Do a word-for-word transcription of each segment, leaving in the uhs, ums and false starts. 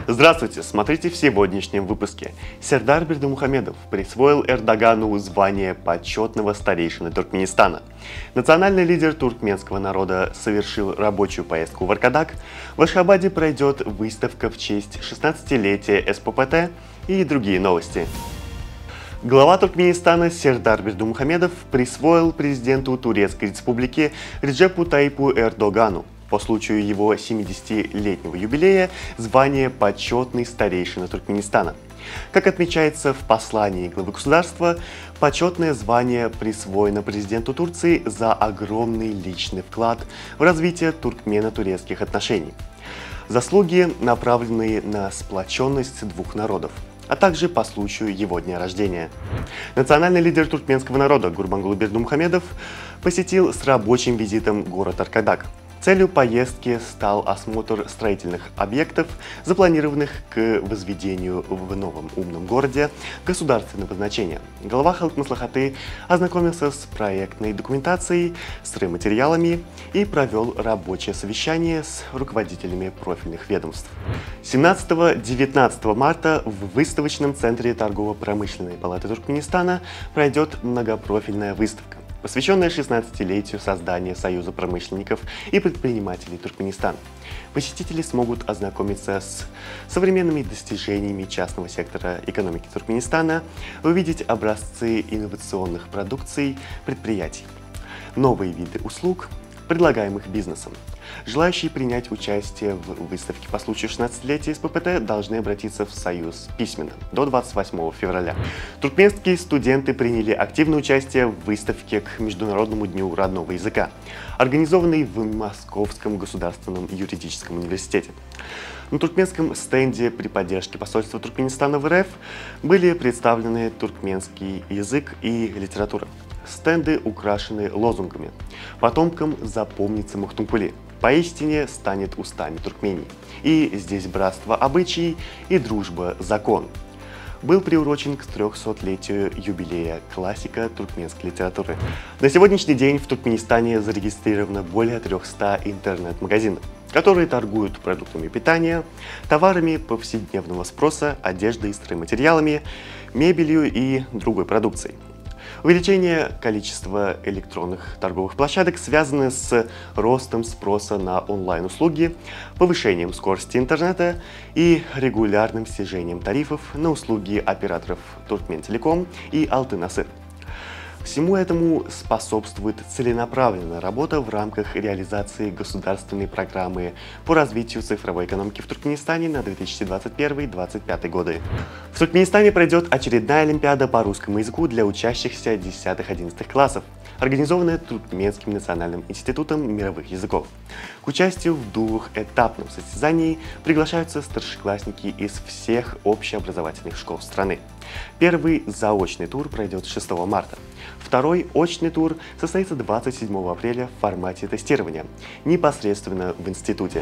Здравствуйте, смотрите в сегодняшнем выпуске. Сердар Бердымухамедов присвоил Эрдогану звание почетного старейшины Туркменистана. Национальный лидер туркменского народа совершил рабочую поездку в Аркадак. В Ашхабаде пройдет выставка в честь шестнадцатилетия эс пэ пэ тэ и другие новости. Глава Туркменистана Сердар Бердымухамедов присвоил президенту Турецкой республики Реджепу Таипу Эрдогану по случаю его семидесятилетнего юбилея звание почетный старейшина Туркменистана. Как отмечается в послании главы государства, почетное звание присвоено президенту Турции за огромный личный вклад в развитие туркмено-турецких отношений. Заслуги, направленные на сплоченность двух народов, а также по случаю его дня рождения. Национальный лидер туркменского народа Гурбангулы Бердымухамедов посетил с рабочим визитом город Аркадак. Целью поездки стал осмотр строительных объектов, запланированных к возведению в новом умном городе государственного значения. Глава Халк-Маслахаты ознакомился с проектной документацией, стройматериалами и провел рабочее совещание с руководителями профильных ведомств. семнадцатого-девятнадцатого марта в выставочном центре торгово-промышленной палаты Туркменистана пройдет многопрофильная выставка, посвященная шестнадцатилетию создания Союза промышленников и предпринимателей Туркменистана. Посетители смогут ознакомиться с современными достижениями частного сектора экономики Туркменистана, увидеть образцы инновационных продукций предприятий, новые виды услуг, предлагаемых бизнесом. Желающие принять участие в выставке по случаю шестнадцатилетия эс пэ пэ тэ должны обратиться в Союз письменно до двадцать восьмого февраля. Туркменские студенты приняли активное участие в выставке к Международному дню родного языка, организованной в Московском государственном юридическом университете. На туркменском стенде при поддержке посольства Туркменистана в эр эф были представлены туркменский язык и литература. Стенды украшены лозунгами: «Потомкам запомнится Мухтумпули, поистине станет устами Туркмении», и «Здесь братство обычаи и дружба закон». Был приурочен к трехсотлетию юбилея классика туркменской литературы. На сегодняшний день в Туркменистане зарегистрировано более трёхсот интернет-магазинов, которые торгуют продуктами питания, товарами повседневного спроса, одеждой, стройматериалами, мебелью и другой продукцией. Увеличение количества электронных торговых площадок связано с ростом спроса на онлайн-услуги, повышением скорости интернета и регулярным снижением тарифов на услуги операторов Туркментелеком и Алтынасыр. Всему этому способствует целенаправленная работа в рамках реализации государственной программы по развитию цифровой экономики в Туркменистане на две тысячи двадцать первый — две тысячи двадцать пятый годы. В Туркменистане пройдет очередная олимпиада по русскому языку для учащихся десятых-одиннадцатых классов, организованная Туркменским национальным институтом мировых языков. К участию в двухэтапном состязании приглашаются старшеклассники из всех общеобразовательных школ страны. Первый заочный тур пройдет шестого марта. Второй очный тур состоится двадцать седьмого апреля в формате тестирования, непосредственно в институте.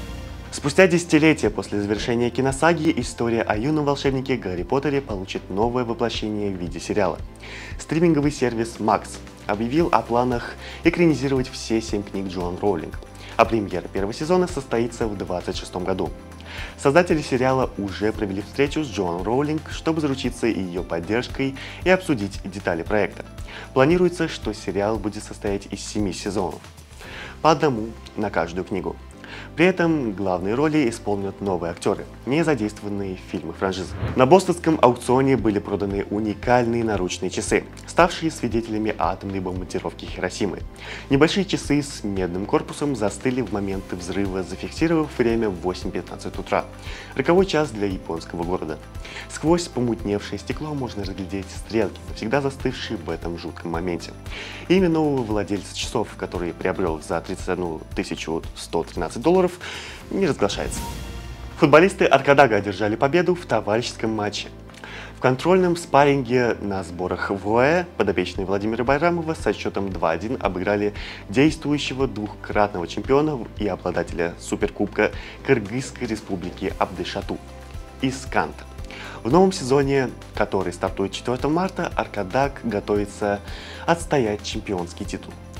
Спустя десятилетия после завершения киносаги история о юном волшебнике Гарри Поттере получит новое воплощение в виде сериала. Стриминговый сервис Max объявил о планах экранизировать все семь книг Джоан Роулинг, а премьера первого сезона состоится в две тысячи двадцать шестом году. Создатели сериала уже провели встречу с Джоан Роулинг, чтобы заручиться ее поддержкой и обсудить детали проекта. Планируется, что сериал будет состоять из семи сезонов, по одному на каждую книгу. При этом главные роли исполнят новые актеры, не задействованные в фильмах франшизы. На бостонском аукционе были проданы уникальные наручные часы, ставшие свидетелями атомной бомбардировки Хиросимы. Небольшие часы с медным корпусом застыли в момент взрыва, зафиксировав время в восемь пятнадцать утра. Роковой час для японского города. Сквозь помутневшее стекло можно разглядеть стрелки, навсегда застывшие в этом жутком моменте. Имя нового владельца часов, который приобрел их за тридцать одну тысячу сто тринадцать долларов, не разглашается. Футболисты Аркадага одержали победу в товарищеском матче. В контрольном спарринге на сборах в ОАЭ подопечные Владимира Байрамова со счетом два-один обыграли действующего двукратного чемпиона и обладателя Суперкубка Кыргызской республики Абдышату из Канта. В новом сезоне, который стартует четвёртого марта, Аркадак готовится отстоять чемпионский титул.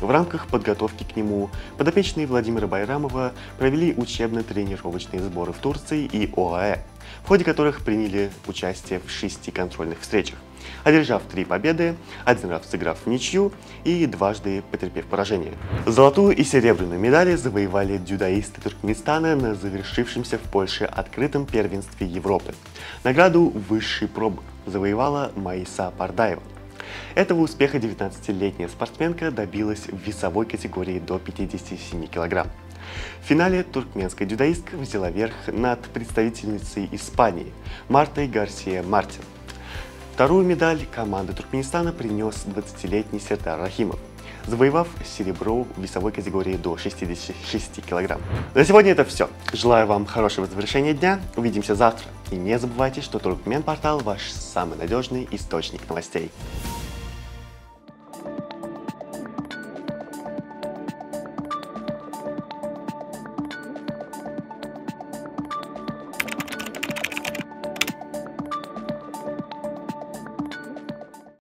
В рамках подготовки к нему подопечные Владимира Байрамова провели учебно-тренировочные сборы в Турции и ОАЭ, в ходе которых приняли участие в шести контрольных встречах, одержав три победы, один раз сыграв в ничью и дважды потерпев поражение. Золотую и серебряную медали завоевали дзюдоисты Туркменистана на завершившемся в Польше открытом первенстве Европы. Награду высшей пробы завоевала Маиса Пардаева. Этого успеха девятнадцатилетняя спортсменка добилась в весовой категории до пятидесяти семи килограмм. В финале туркменская дзюдоистка взяла верх над представительницей Испании Мартой Гарсия Мартин. Вторую медаль команды Туркменистана принес двадцатилетний Сердар Рахимов, завоевав серебро в весовой категории до шестидесяти шести килограмм. На сегодня это все. Желаю вам хорошего завершения дня. Увидимся завтра. И не забывайте, что Туркмен Портал — ваш самый надежный источник новостей.